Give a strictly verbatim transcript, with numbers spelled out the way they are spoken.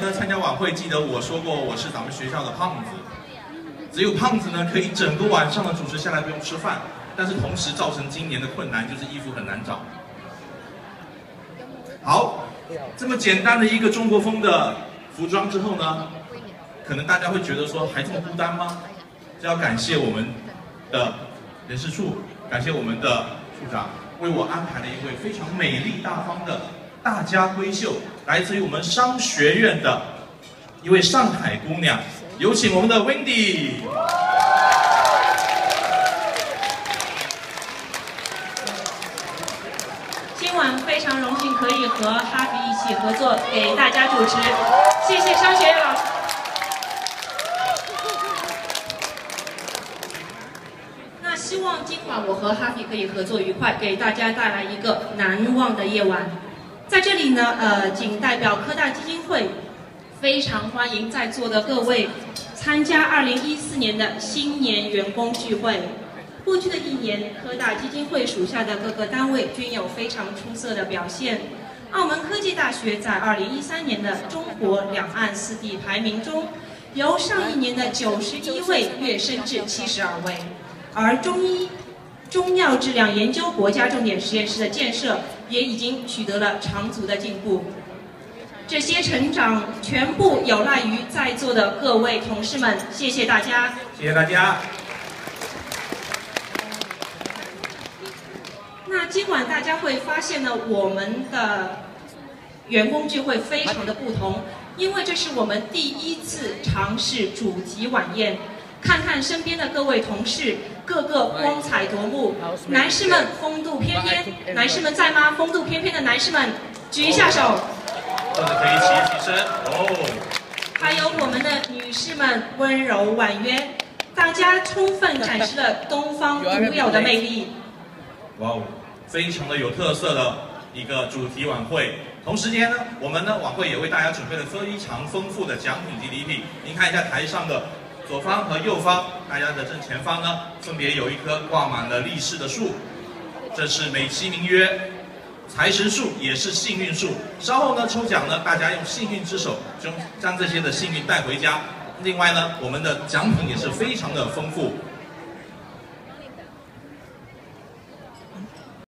参加晚会，记得我说过我是咱们学校的胖子，只有胖子呢可以整个晚上的主持下来不用吃饭，但是同时造成今年的困难就是衣服很难找。好，这么简单的一个中国风的服装之后呢，可能大家会觉得说还这么孤单吗？这要感谢我们的人事处，感谢我们的处长为我安排了一位非常美丽大方的大家闺秀，来自于我们商学院的一位上海姑娘，有请我们的 Wendy。 今晚非常荣幸可以和哈比一起合作，给大家主持，谢谢商学院老师。那希望今晚我和哈比可以合作愉快，给大家带来一个难忘的夜晚。在这里呢，呃，仅代表科大基金会，非常欢迎在座的各位参加二零一四年的新年员工聚会。过去的一年，科大基金会属下的各个单位均有非常出色的表现。澳门科技大学在二零一三年的中国两岸四地排名中，由上一年的九十一位跃升至七十二位，而中医中药质量研究国家重点实验室的建设也已经取得了长足的进步。这些成长全部有赖于在座的各位同事们，谢谢大家。 谢谢大家。 那今晚大家会发现呢，我们的员工聚会非常的不同，因为这是我们第一次尝试主题晚宴。看看身边的各位同事，个个光彩夺目，男士们风度翩翩，男士们在吗？风度翩翩的男士们，举一下手。 或者可以起起身哦。 还有我们的女士们温柔婉约，大家充分展示了东方独有的魅力。 哇哦，非常的有特色的一个主题晚会。同时间呢，我们呢晚会也为大家准备了非常丰富的奖品及礼品。您看一下台上的左方和右方，大家的正前方呢，分别有一棵挂满了利市的树，这是美其名曰财神树，也是幸运树。稍后呢抽奖呢，大家用幸运之手将将这些的幸运带回家。另外呢，我们的奖品也是非常的丰富。